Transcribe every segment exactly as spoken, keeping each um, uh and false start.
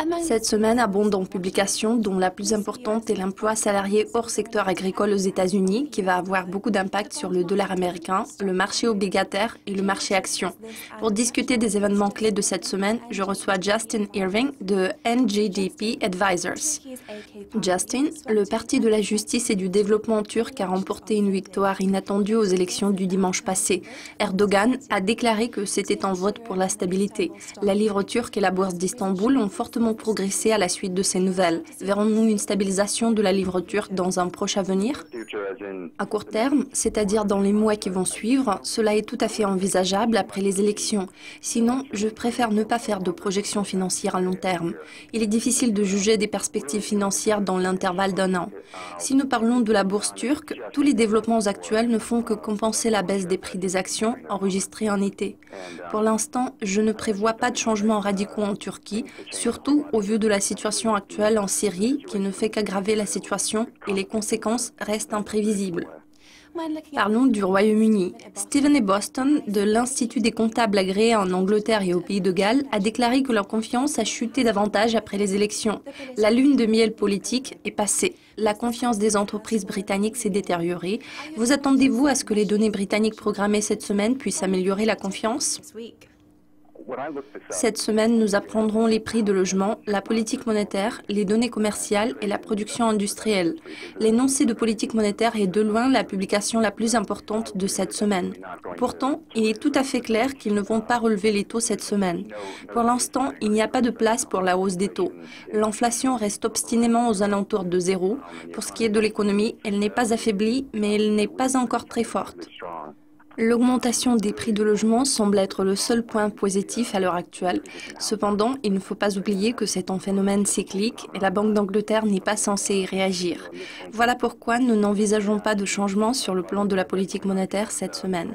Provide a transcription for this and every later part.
Cette semaine abonde en publications dont la plus importante est l'emploi salarié hors secteur agricole aux États-Unis qui va avoir beaucoup d'impact sur le dollar américain, le marché obligataire et le marché action. Pour discuter des événements clés de cette semaine, je reçois Justin Irving de N J D P Advisors. Justin, le Parti de la justice et du développement turc a remporté une victoire inattendue aux élections du dimanche passé. Erdogan a déclaré que c'était un vote pour la stabilité. La livre turque et la bourse d'Istanbul ont fortement progressé à la suite de ces nouvelles. Verrons-nous une stabilisation de la livre turque dans un proche avenir? À court terme, c'est-à-dire dans les mois qui vont suivre, cela est tout à fait envisageable après les élections. Sinon, je préfère ne pas faire de projections financières à long terme. Il est difficile de juger des perspectives financières dans l'intervalle d'un an. Si nous parlons de la bourse turque, tous les développements actuels ne font que compenser la baisse des prix des actions enregistrées en été. Pour l'instant, je ne prévois pas de changements radicaux en Turquie, surtout au vu de la situation actuelle en Syrie qui ne fait qu'aggraver la situation et les conséquences restent imprévisibles. Parlons du Royaume-Uni. Stephen E. Boston, de l'Institut des comptables agréés en Angleterre et au Pays de Galles, a déclaré que leur confiance a chuté davantage après les élections. La lune de miel politique est passée. La confiance des entreprises britanniques s'est détériorée. Vous attendez-vous à ce que les données britanniques programmées cette semaine puissent améliorer la confiance ? Cette semaine, nous apprendrons les prix de logement, la politique monétaire, les données commerciales et la production industrielle. L'énoncé de politique monétaire est de loin la publication la plus importante de cette semaine. Pourtant, il est tout à fait clair qu'ils ne vont pas relever les taux cette semaine. Pour l'instant, il n'y a pas de place pour la hausse des taux. L'inflation reste obstinément aux alentours de zéro. Pour ce qui est de l'économie, elle n'est pas affaiblie, mais elle n'est pas encore très forte. L'augmentation des prix de logement semble être le seul point positif à l'heure actuelle. Cependant, il ne faut pas oublier que c'est un phénomène cyclique et la Banque d'Angleterre n'est pas censée y réagir. Voilà pourquoi nous n'envisageons pas de changement sur le plan de la politique monétaire cette semaine.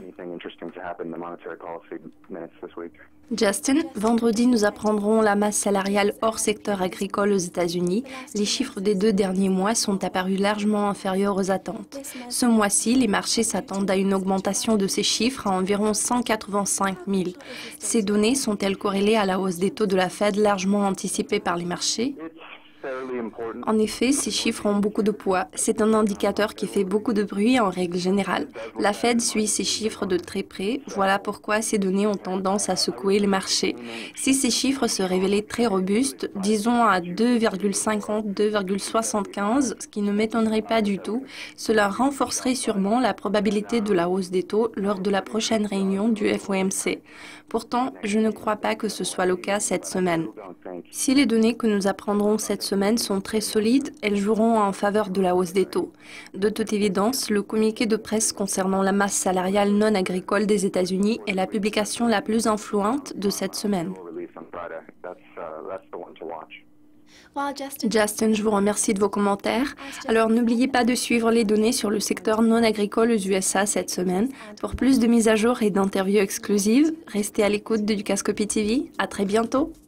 Justin, vendredi, nous apprendrons la masse salariale hors secteur agricole aux États-Unis. Les chiffres des deux derniers mois sont apparus largement inférieurs aux attentes. Ce mois-ci, les marchés s'attendent à une augmentation de ces chiffres à environ cent quatre-vingt-cinq mille. Ces données sont-elles corrélées à la hausse des taux de la Fed largement anticipée par les marchés ? En effet, ces chiffres ont beaucoup de poids. C'est un indicateur qui fait beaucoup de bruit en règle générale. La Fed suit ces chiffres de très près. Voilà pourquoi ces données ont tendance à secouer les marchés. Si ces chiffres se révélaient très robustes, disons à deux virgule cinquante, deux virgule soixante-quinze, ce qui ne m'étonnerait pas du tout, cela renforcerait sûrement la probabilité de la hausse des taux lors de la prochaine réunion du F O M C. Pourtant, je ne crois pas que ce soit le cas cette semaine. Si les données que nous apprendrons cette semaine sont très solides, elles joueront en faveur de la hausse des taux. De toute évidence, le communiqué de presse concernant la masse salariale non agricole des États-Unis est la publication la plus influente de cette semaine. Justin, je vous remercie de vos commentaires. Alors n'oubliez pas de suivre les données sur le secteur non agricole aux U S A cette semaine. Pour plus de mises à jour et d'interviews exclusives, restez à l'écoute de Dukascopy T V. À très bientôt.